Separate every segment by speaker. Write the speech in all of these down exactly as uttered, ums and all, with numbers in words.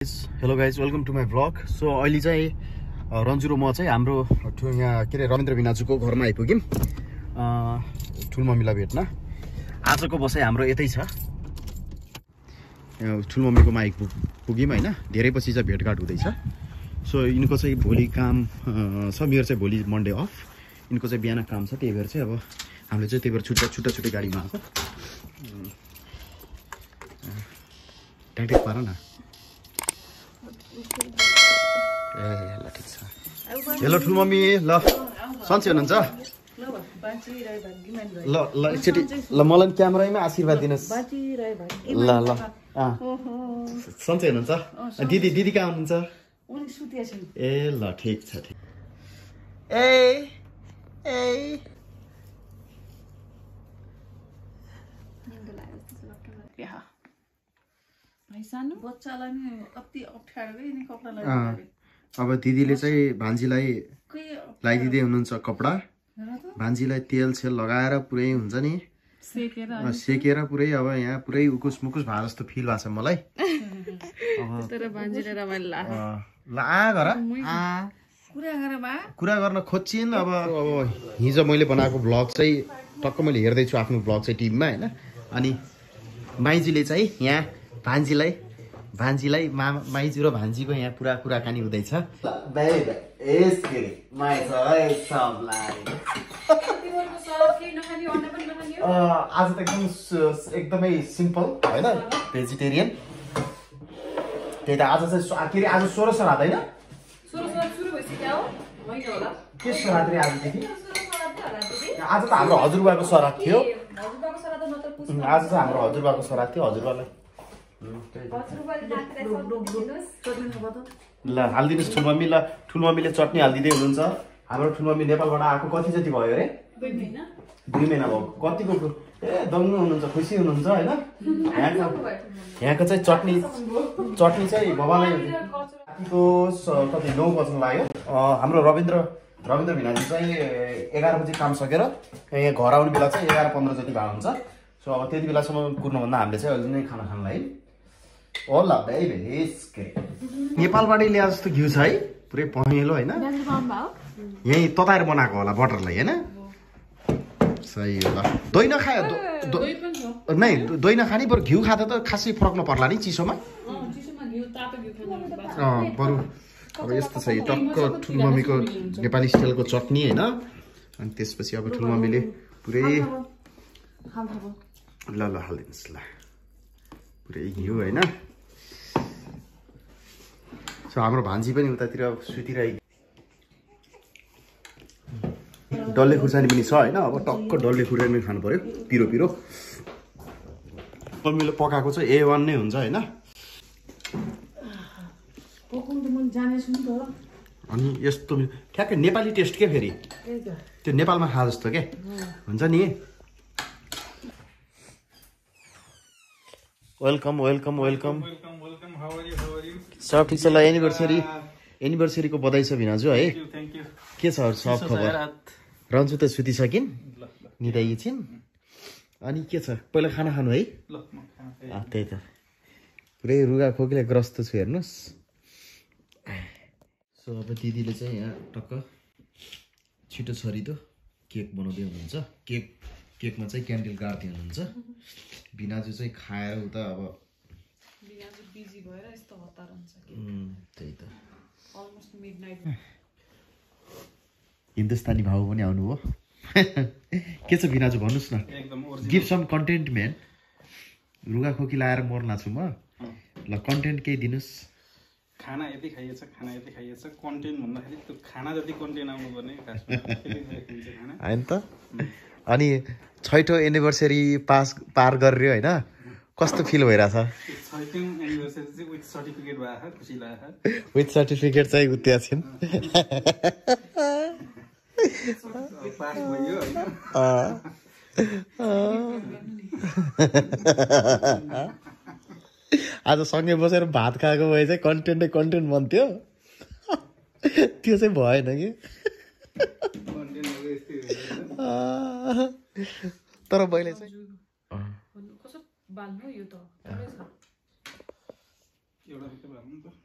Speaker 1: Hello guys, welcome to my vlog. So अहिले चाहिँ रन्जु र म चाहिँ हाम्रो यहाँ के अरे रविन्द्र भिनाजुको घरमा आइपुग्यौँ ठुलमम्मीलाई भेट्न। आजको बसाइ हाम्रो यतै छ, ठुलमम्मीकोमा आइपुग्यौँ होइन। धेरै पछि चाहिँ भेटघाट हुँदैछ। सो यिनको चाहिँ भोलि काम छ, मेरो चाहिँ भोलि मन्डे अफ, यिनको चाहिँ बिहान काम छ। त्यही भएर चाहिँ अब हामीले चाहिँ त्यही भएर छुट्टा छुट्टा छुट्टै गाडीमा आएको। ट्याक्टिक पार न। ए ल ठिक छ। हेलो ठुलमम्मी, ल सन्चै हुनुहुन्छ? ल ल एकचोटि ल मलाई क्यामेरामै आशीर्वाद दिनुहोस्। ल ल सन्चै हुनुहुन्छ? दिदी दिदी कहाँ हुनुहुन्छ? ए ल ठिक छ ठिक। ए ए अब दिदीले चाहिँ भान्जीलाई लगाइदिँदै हुनुहुन्छ कपडा। भान्जीलाई तेल सेल लगाएर पुरै हुन्छ नि सेकेर पुरै अब यहाँ पुरै उकुस मुकुस भए जस्तो फिल भएको छ मलाई। कुरा गर्न खोज्छिन्। अब अब हिजो मैले बनाएको भ्लग चाहिँ टक्क मैले हेर्दैछु आफ्नो भ्लग चाहिँ टिभीमा होइन। अनि माइजूले चाहिँ यहाँ भान्जीलाई भान्जीलाई मा माइजू र भान्जीको यहाँ पुरा कुराकानी हुँदैछ। आज त एकदम एकदमै सिम्पल होइन, भेजिटेरियन। त्यही त आज चाहिँ के अरे आज सोह्र श्राद्ध होइन के श्राद्ध रे आजदेखि? आज त हाम्रो हजुरबाको श्राद्ध थियो। आज चाहिँ हाम्रो हजुरबाको श्राद्ध थियो। हजुरबालाई ल हालिदिनुहोस् ठुलमम्मी। ल ठुलमम्मीले चटनी हालिदिँदै हुनुहुन्छ। हाम्रो ठुलमम्मी नेपालबाट आएको कति जति भयो अरे? दुई महिना भयो। कतिको ए दङ्ग हुनुहुन्छ, खुसी हुनुहुन्छ होइन। यहाँको यहाँको चाहिँ चटनी चटनी चाहिँ बाबालाई रातिको कति नौ बज्न लाग्यो। हाम्रो रविन्द्र रविन्द्र भिनाजु चाहिँ एघार बजी काम सकेर यहाँ घर आउने बेला चाहिँ एघार पन्ध्र जति भएको हुन्छ। सो अब त्यति बेलासम्म कुर्नुभन्दा हामीले चाहिँ अहिले नै खाना खानलाई होला भाइ भेस के नेपालबाटै ल्याए जस्तो घिउ छ है, पुरै पहेँलो होइन। यहीँ तताएर बनाएको होला बटरलाई होइन। सही होला। दही नखायो नै, दही नखाने बरु घिउ खाँदा त खासै फरक नपर्ला नि चिसोमा। अँ बरु अब यस्तो छ टक्क ठुलमम्मीको नेपाली स्टाइलको चटनी होइन। अनि त्यसपछि अब ठुलमम्मीले पुरै ल ल हालिदिनुहोस् ल पुरै घिउ होइन। सो हाम्रो भान्जी पनि उतातिर सुतिरहेको, डल्ले खुर्सानी पनि छ होइन। अब टक्क डल्ले खुर्सानी खानु पर्यो, पिरो पिरो। मम्मीले पकाएको चाहिँ ए वान नै हुन्छ होइन। अनि यस्तो ठ्याक्कै नेपाली टेस्ट के फेरि त्यो नेपालमा खा जस्तो के हुन्छ नि। वेलकम वेलकम वेलकम सब ठिक छ। ल एनिभर्सरी एनिभर्सरीको बधाई छ भिनाजु है। के छ सब खबर? रन्जु त सुतिसकिन्, निदा एकछिन। अनि के छ पहिला खाना खानु है। त्यही त पुरै रुगा खोकीले ग्रस्त छु हेर्नुहोस्। सो अब दिदीले चाहिँ यहाँ टक्क छिटो छरिदो केक बनाउँदै हुनुहुन्छ। केक केकमा चाहिँ क्यान्डल गाड्दै हुनुहुन्छ। भिनाजु चाहिँ खाएर उता अब बिजी भएर यस्तो हतार हुन्छ। त्यही त हिन्दुस्तानी भाउ पनि आउनुभयो। के छ भिनाजु भन्नुहोस् न, गिभ सम कन्टेन्ट म्यान। रुगा खोकी लाएर मर्ना छु म। ल कन्टेन्ट केही दिनुहोस्।
Speaker 2: खाना यति खाइएछ खाना यति खाइएछ कन्टेन्ट भन्दाखेरि त्यो खाना जति कन्टेन्ट आउनु पर्ने
Speaker 1: होइन त। अनि छैठौँ एनिभर्सरी पास पार गरेर होइन, कस्तो फिल भइरहेछ? विथ सर्टिफिकेट चाहिँ उता छिन्। आज सँगै बसेर भात खाएको भए चाहिँ कन्टेन्टै कन्टेन्ट बन्थ्यो। त्यो चाहिँ भएन कि। तर मैले चाहिँ
Speaker 2: एउटा मात्रै भर्नु त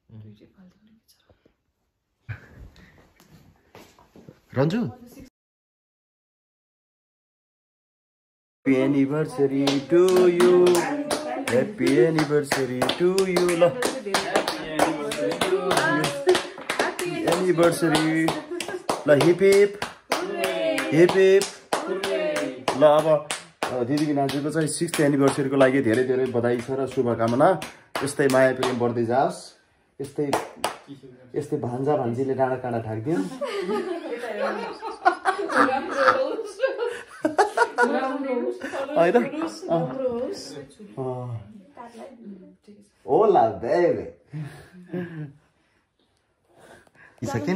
Speaker 1: Ranju Happy anniversary to you. Happy anniversary to you. ल anniversary. ल हिप हिप हिप हिप ल अब दिदी बिनाजुको चाहिँ सिक्स्थ एनिभर्सरीको लागि धेरै धेरै बधाई छ र शुभकामना। यस्तै माया प्रेम बढ्दै जाओस्। यस्तै यस्तै भान्जा भान्जीले डाँडा काँडा ढाक्दिन्। Hola, baby. Second.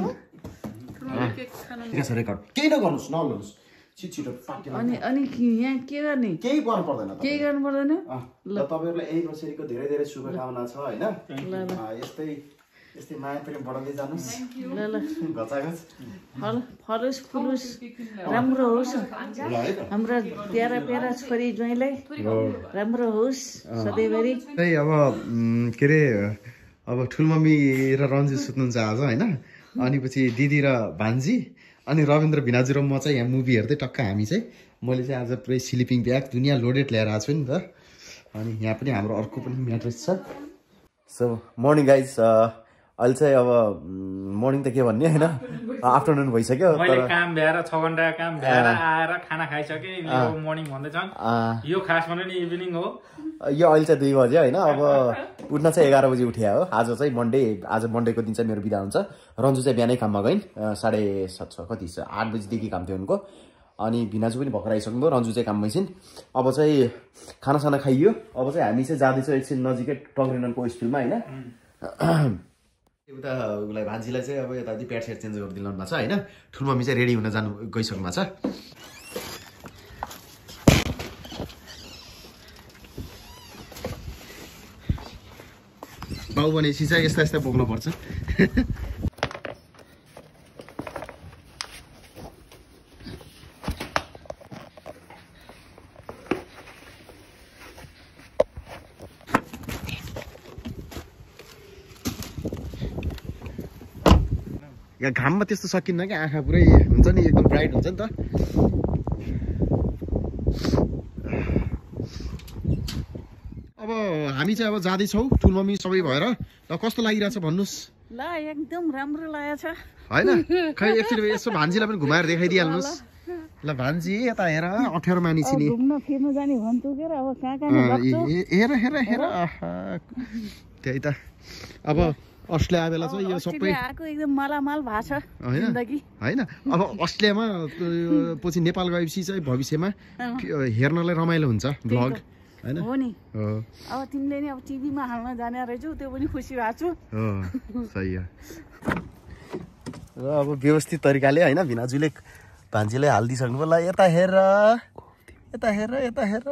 Speaker 1: केही नगर्नुहोस् नलाउनुहोस् छिटो छिटो
Speaker 3: अनि अनि यहाँ के गर्ने
Speaker 1: केही गर्नु पर्दैन
Speaker 3: केही गर्नु पर्दैन
Speaker 1: ल तपाईँहरूलाई एनिभर्सरीको धेरै धेरै शुभकामना छ होइन यस्तै यस्तै माया प्रेम बढाउँदै जानुहोस्
Speaker 3: ल ल
Speaker 1: घचाघच
Speaker 3: फल फलोस् फुलोस् राम्रो होस् हाम्रो प्यारा प्यारा छोरी ज्वाइँलाई राम्रो होस् सधैँभरि
Speaker 1: त्यही अब के अरे अब ठुलमम्मी र रन्जु सुत्नुहुन्छ आज होइन अनि पछि दिदी र भान्जी अनि रविन्द्र भिनाजु र म चाहिँ यहाँ मुभी हेर्दै टक्क हामी चाहिँ मैले चाहिँ आज पुरै स्लिपिङ ब्याग दुनियाँ लोडेड ल्याएर आएको छु नि त अनि यहाँ पनि हाम्रो अर्को पनि म्याट्रेस छ सो मर्निङ गाइज अहिले चाहिँ अब मर्निङ त के भन्ने होइन आफ्टरनुन भइसक्यो
Speaker 2: मैले काम भ्याएर छ घन्टा काम भ्याएर आएर खाना खाइसकेँ यो मर्निङ भन्दैछन् यो खास भन्नु नि इभिनिङ हो
Speaker 1: यो अहिले चाहिँ दुई बजे होइन अब उठ्न चाहिँ एघार बजी उठ्या हो आज चाहिँ मन्डे आज मन्डेको दिन चाहिँ मेरो बिदा हुन्छ रन्जु चाहिँ बिहानै काममा गइन् साढे सात छ कति छ आठ बजीदेखि काम थियो उनको अनि भिनाजु पनि भर्खर आइसक्नुभयो रन्जु चाहिँ काममै छिन् अब चाहिँ खानासाना खाइयो अब चाहिँ हामी चाहिँ जाँदैछौँ एकछिन नजिकै टङ्ग्रेननको स्कुलमा होइन उता उसलाई भान्जीलाई चाहिँ अब यता प्याड सेट चेन्ज गरिदिनु भएको छ होइन ठुलमम्मी चाहिँ रेडी हुन जानु गइसक्नु भएको छ बाउ भनेपछि चाहिँ यस्ता यस्ता बोक्नुपर्छ यहाँ घाममा त्यस्तो सकिन्न क्या आँखा पुरै हुन्छ नि एकदम ब्राइट हुन्छ नि त अब हामी चाहिँ अब जाँदैछौँ ठुलमम्मी सबै भएर ल कस्तो लागिरहेछ भन्नुहोस्
Speaker 3: ल एकदम राम्रो लागेछ
Speaker 1: होइन खै एकचोटि यसो भान्जीलाई पनि घुमाएर देखाइदिइहाल्नुहोस् ल भान्जी यता हेर अप्ठ्यारो मानिस नि
Speaker 3: घुम्न फिर्न जाने भन्छु के अब कहाँ कहाँ
Speaker 1: हेर हेर हेर त्यही त अब अस्ट्रेलिया बेला चाहिँ यो सबै
Speaker 3: एकदम मालामाल भएको छ जिन्दगी
Speaker 1: होइन अब अस्ट्रेलियामा पछि नेपाल गएपछि चाहिँ भविष्यमा हेर्नलाई रमाइलो हुन्छ भ्लग हैन
Speaker 3: हो नि अब तिमीले नि अब टिभीमा हाल्न जाने रहेछौ त्यो पनि खुसी भएको छु
Speaker 1: हो सही हो र अब व्यवस्थित तरिकाले हैन भिनाजुले भान्जीलाई हाल्दिसक्नु ल यता हेर यता हेर यता हेर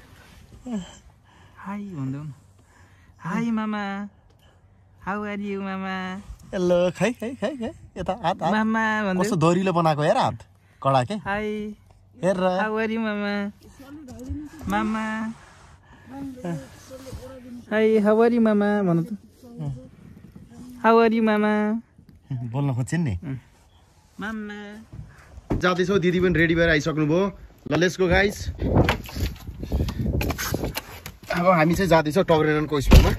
Speaker 2: हाई भन्दै हाई मामा हाउ आर यु मामा
Speaker 1: हेलो खै खै खै खै यता हात हात
Speaker 2: मामा भन्दै
Speaker 1: कस्तो दोरीले बनाएको हेर हात कडा के
Speaker 2: हाई
Speaker 1: हेर
Speaker 2: हाउ आर यु मामा मामा हाई हाउ आर यु मामा भन्नु त हाउ आर यु मामा
Speaker 1: बोल्न खोज्छिन् नि
Speaker 2: मामा
Speaker 1: जाँदैछौ दिदी पनि रेडी भएर आइसक्नु भयो ल लेट्स गो गाइस अब हामी चाहिँ जाँदैछौँ टग्रेनको स्कुलमा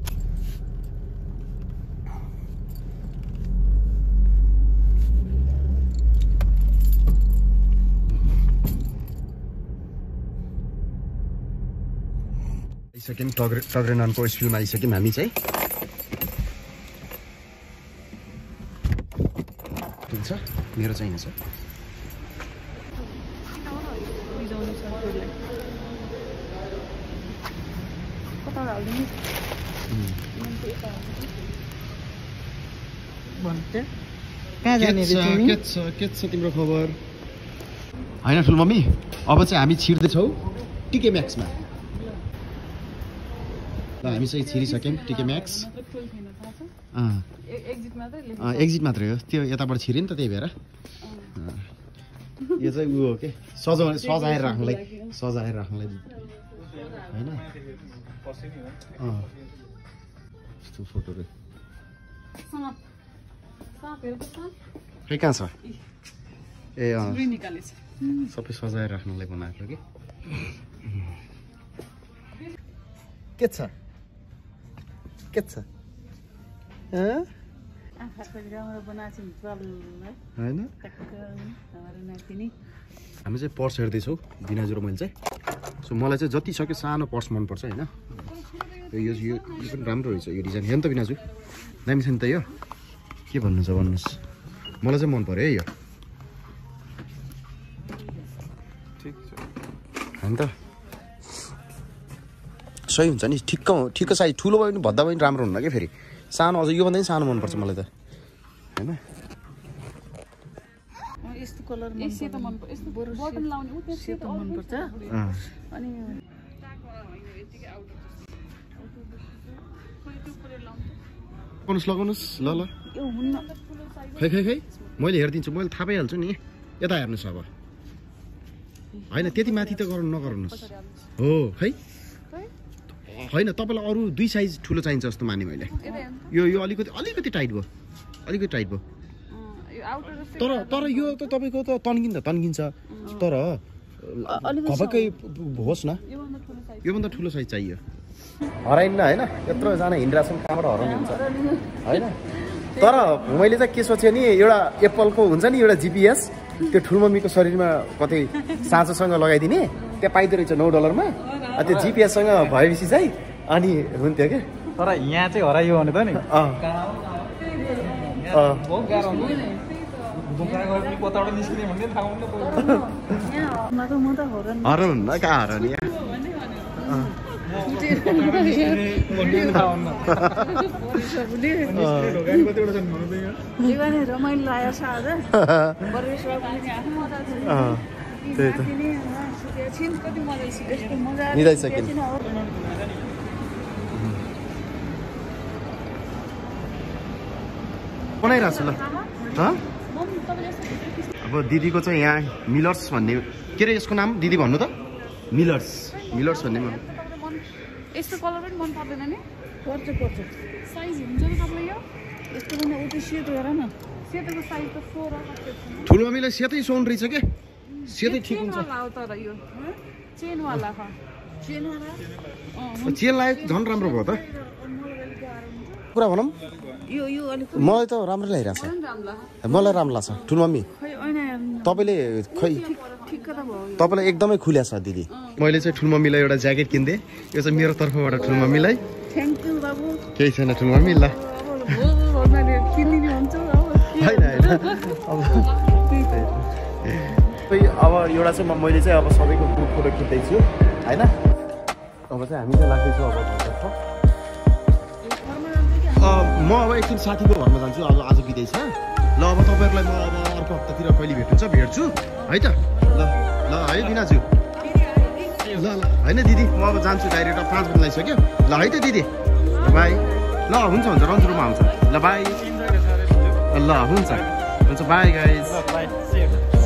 Speaker 1: आइसक्यौँ टग्रे टग्रेनको स्कुलमा आइसक्यौँ हामी चाहिँ हुन्छ मेरो चाहिँ छ के छ तिम्रो खबर होइन ठुलो मम्मी अब चाहिँ हामी छिर्दैछौँ टिके म्याक्समा ल हामी चाहिँ छिरिसक्यौँ टिके म्याक्स एक्जिट मात्रै हो त्यो यताबाट छिर्यो नि त त्यही भएर यो चाहिँ उयो हो के सजाउने सजाएर राख्नुलाई सजाएर राख्नुलाई होइन छु फोटोहरु खै कहाँ छ ए अँ सबै सजाएर राख्नलाई बनाएको कि के छ के छ हामी चाहिँ पर्स हेर्दैछौँ बिनाजु र मैले चाहिँ सो मलाई चाहिँ जति सक्यो सानो पर्स मनपर्छ होइन यो यो पनि राम्रो रहेछ यो डिजाइन हेर्नु त बिनाजु दामी छ नि त यो के भन्नुहुन्छ भन्नुहोस् मलाई चाहिँ मन पर्यो है यो होइन त सही हुन्छ नि ठिक्क ठिक्क साइज ठुलो भयो भने भद्दा पनि राम्रो हुन्न क्या फेरि सानो अझ योभन्दा पनि सानो मनपर्छ मलाई त होइन
Speaker 3: यस्तो कलर सेतो मन पर्छ यस्तो बटन लाउने उ सेतो मन पर्छ अनि
Speaker 1: लगाउनुहोस् लगाउनुहोस् ल ल खै खै खै मैले हेरिदिन्छु मैले थाहा पाइहाल्छु नि यता हेर्नुहोस् अब होइन त्यति माथि त गर्नु नगर्नुहोस् हो खै होइन तपाईँलाई अरू दुई साइज ठुलो चाहिन्छ जस्तो माने मैले यो यो अलिकति अलिकति टाइट भयो अलिकति टाइट भयो तर तर यो त तपाईँको त तन्किन्छ तन्किन्छ तर घपक्कै होस् न योभन्दा ठुलो साइज चाहियो हराइन्न होइन यत्रोजना हिँडिरहेको छन् कहाँबाट हराउनु हुन्छ होइन तर मैले चाहिँ के सोचेँ नि एउटा एप्पलको हुन्छ नि एउटा जिपिएस त्यो ठुलमम्मीको शरीरमा कतै साँचोसँग लगाइदिने त्यहाँ पाइँदो रहेछ नौ डलरमा त्यो जिपिएससँग भएपछि चाहिँ अनि हुन्थ्यो क्या
Speaker 2: तर यहाँ चाहिँ हराइयो भने त नि
Speaker 1: हराउन्न कहाँ हराउने
Speaker 3: रमाइलो लाग्यो आज
Speaker 1: त्यही त मिलाइसक्यो बनाइरहेको छु ल अब दिदीको चाहिँ यहाँ मिलर्स भन्ने के अरे यसको नाम दिदी भन्नु त मिलर्स मिलर्स भन्ने
Speaker 4: यस्तो कलर पनि मन पर्दैन नि
Speaker 3: पर्छ पर्छ
Speaker 4: साइज हुन्छ नि तपाईँ यो
Speaker 3: यस्तो पनि उ त्यो सेतो हेर न
Speaker 4: सेतोको साइज त फोर
Speaker 1: ठुलो मम्मीलाई सेतै सुहाउनु रहेछ के सेतै ठिक हुन्छ
Speaker 4: तर यो चेनवाला छ
Speaker 3: चेनवाला
Speaker 1: चेन लगाएको झन् राम्रो भयो त कुरा भनौँ
Speaker 3: यो यो अलिक
Speaker 1: मलाई त राम्रो लागिरहेको छ मलाई राम्रो लाग्छ ठुलो मम्मी तपाईँले खै तपाईँलाई एकदमै खुल्या छ दिदी मैले चाहिँ ठुलो मम्मीलाई एउटा ज्याकेट किनिदिएँ यो चाहिँ मेरो तर्फबाट ठुलो मम्मीलाई
Speaker 3: थ्याङ्क यू बाबु
Speaker 1: केही छैन ठुलो मम्मी ल होइन अब एउटा चाहिँ मैले चाहिँ अब सबैको ग्रुप फोटो खिच्दैछु होइन अब चाहिँ हामी चाहिँ लाग्दैछौँ अब म अब एकछिन साथीको घरमा जान्छु अब आज बिदै छ ल अब तपाईँहरूलाई म अब अर्को हप्तातिर कहिले भेट्नुहुन्छ भेट्छु है त ल ल है बिनाजु ल ल होइन दिदी म अब जान्छु डाइरेक्ट पाँच बजी लागिसक्यो ल है त दिदी बाई ल हुन्छ हुन्छ रन्जुमा आउँछ ल बाई ल हुन्छ हुन्छ बाई गाइज